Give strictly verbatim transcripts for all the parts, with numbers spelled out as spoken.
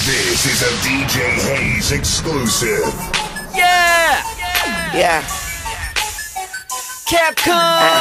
This is a D J Hayes exclusive. Yeah! Yeah. Capcom!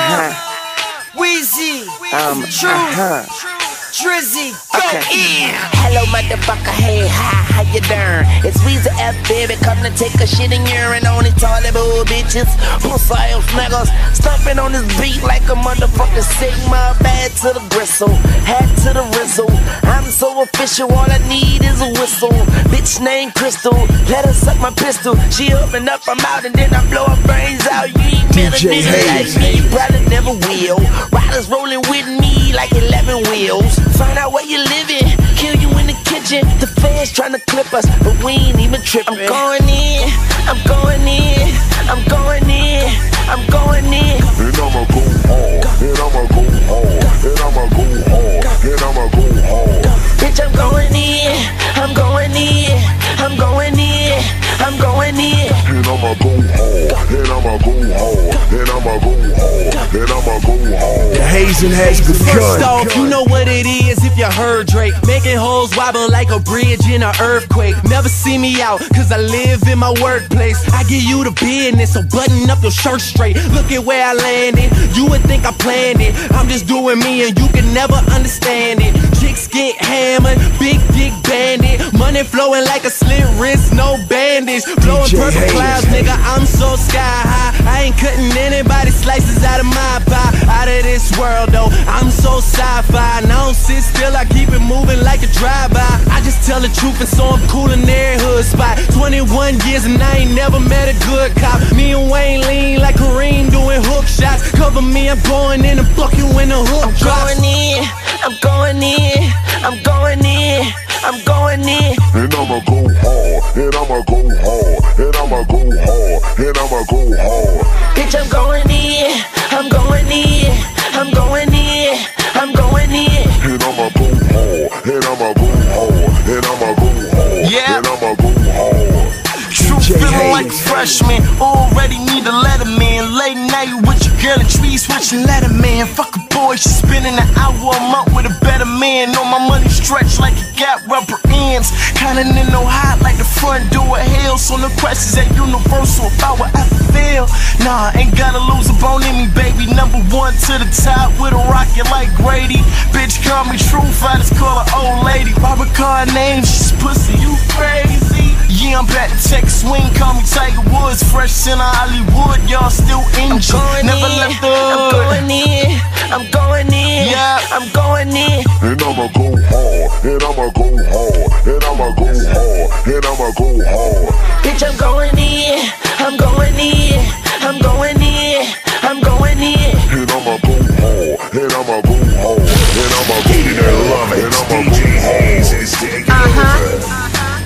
Uh-huh. Weezy! Um, Truth! uh-huh. Drizzy! Go Okay. in! Hello, motherfucker. Hey, hi, how you doing? It's Weezy F, baby. Come to take a shit in urine on these toilet bowl bitches. Pussy ass niggas. Stomping on this beat like a motherfucking Sigma. Bad to the bristle, hat to the rizzle. I'm so official, all I need is a whistle. Bitch named Crystal, let her suck my pistol. She open up, I'm out, and then I blow her brains out. You ain't met a nigga like me, you probably never will. Riders rolling with me like eleven wheels. Find out where you living, kill you in the kitchen. The fans trying to clip us, but we ain't even tripping. I'm going in, I'm going in, I'm going in, I'm going in. And I'ma go hard, and I'ma go hard, and I'ma go hard, and I'ma go hard. Bitch, I'm going in, I'm going in, I'm going in, I'm going in. And I'ma go hard, and I'ma go hard, and I'ma go hard, and I'ma go hard. The hazing has begun. First off, you know what it is if you heard Drake. Making hoes wobble like a bridge in an earthquake. Never see me out, cause I live in my workplace. I give you the business, so button up your shirt straight. Look at where I landed, you would think I planned it. I'm just doing me and you can never understand it. Chicks get hammered, big dick bandit. Money flowing like a slit wrist, no bandage. Blowing purple clouds, nigga, I'm so sky high. I ain't cutting anybody's slices out of my pie. Out of this world though, I'm so sci-fi. And I don't sit still, I keep it moving like a drive-by. I just tell the truth and so I'm cool in their hood spot. Twenty-one years and I ain't never met a good cop. Me and Wayne lean like Kareem doing hook shots. Cover me, I'm going in and fuck you in the hook I'm drops. going in, I'm going in, I'm going in, I'm going in. And I'ma go hard, and I'ma go hard, and I'ma go hard, and I'ma go hard. Bitch, I'm going in, I'm going in, I'm going in, I'm going in. And I'ma go hard, and I'ma go hard, and I'ma go hard, Yeah. and I'ma go hard. Truth feeling like a freshman, already need a letterman. Late night with your girl and trees switching letterman. Fuck a boy, she spending an hour a month with a better man. Know my money stretched like it got rubber ends. Kinda in no hot like the front door of hell. So no questions at universal if I would ever fail. Nah, ain't gotta lose a bone in me, baby. Number one to the top with a rocket like Grady. Bitch call me Truth, I just call her old lady. Robert Carr name, she's pussy, you crazy. Yeah, I'm back to Texas, swing, call me Tiger Woods. Fresh in Hollywood, y'all still injured. Never in, left the I'm hood. going in, I'm going in, Yeah. I'm going in. And I'ma go hard, and I'ma go hard, and I'ma go hard, and I'ma go hard. Bitch, I'm going in, I'm going in, I'm going in, I'm going in. And I'ma go hard, and I'ma go hard, and I'ma go Hate it or love it, and I'ma D J go Hayes hard. is taking Uh-huh. over.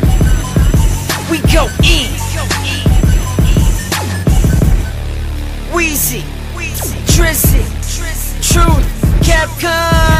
We go in! Weezy! Drizzy! Truth! Capcom!